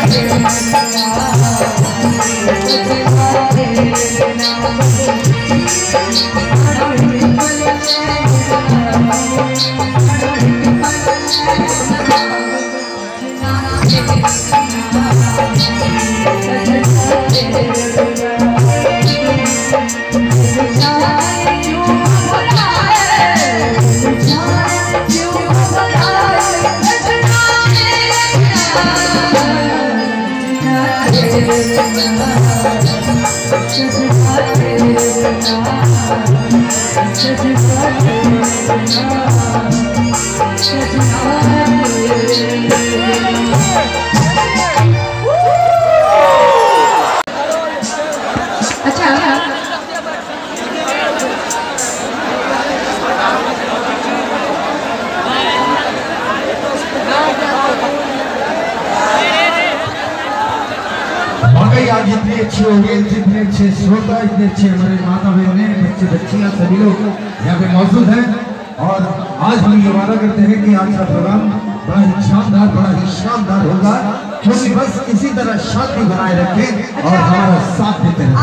आज इतने अच्छे हो गए, इतने अच्छे श्रोता, इतने अच्छे हमारे माता बहने, बच्चे बच्चियां सभी लोग यहाँ पे मौजूद हैं। और आज हम ये वादा करते हैं कि आज का प्रोग्राम बड़ा ही शानदार, बड़ा ही शानदार होगा, क्योंकि बस इसी तरह शांति बनाए रखें और हमारा साथ देते हैं।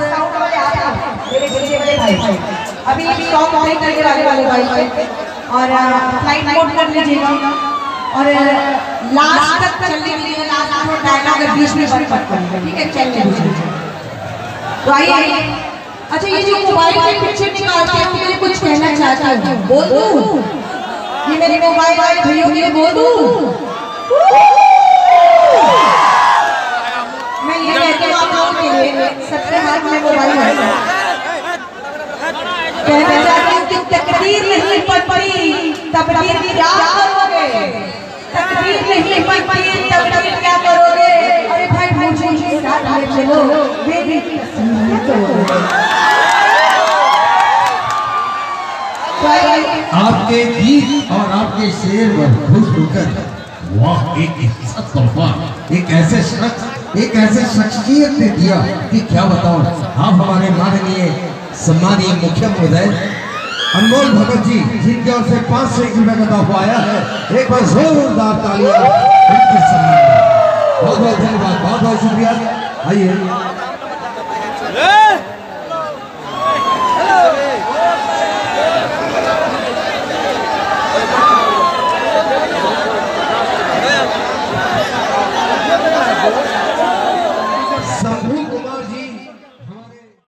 अभी सॉन्ग प्ले करके वाले भाई और फ्लाइट मोड कर लीजिएगा और लास्ट तक चलने के लिए लास्ट डायलॉग है बीच में बंद करेंगे, ठीक है? चलने दीजिए। तो आइए, अच्छा ये जो मोबाइल में पिक्चर निकालते हैं मेरे कुछ कहना चाहता हूँ, बोल दूँ? ये मेरे मोबाइल वाले भैया के लिए बोल दूँ? मैं ये कहती हूँ आप लोगों के लिए, सबके हाथ में मोबाइल है। कहना चाहती हूँ कि तकदीर नहीं पड़ती तकदीर क्या करोगे? तकदीर नहीं पड़ती तकदीर क्या करोगे? अरे भाई मुझे साथ में चलो, मेरी आपके गीत और आपके शेर पर खुश होकर वाह एक इज्जत तोहफा एक ऐसे शख्सियत ने दिया कि क्या बताओ। आप हमारे माननीय सम्मानीय मुख्य महोदय अनमोल भगत जी, जिनके ओर से 501 रुपए का तोहफा आया है, एक बार जोरदार तालियां उनके सम्मान। बहुत बहुत धन्यवाद, बहुत बहुत शुक्रिया। आइए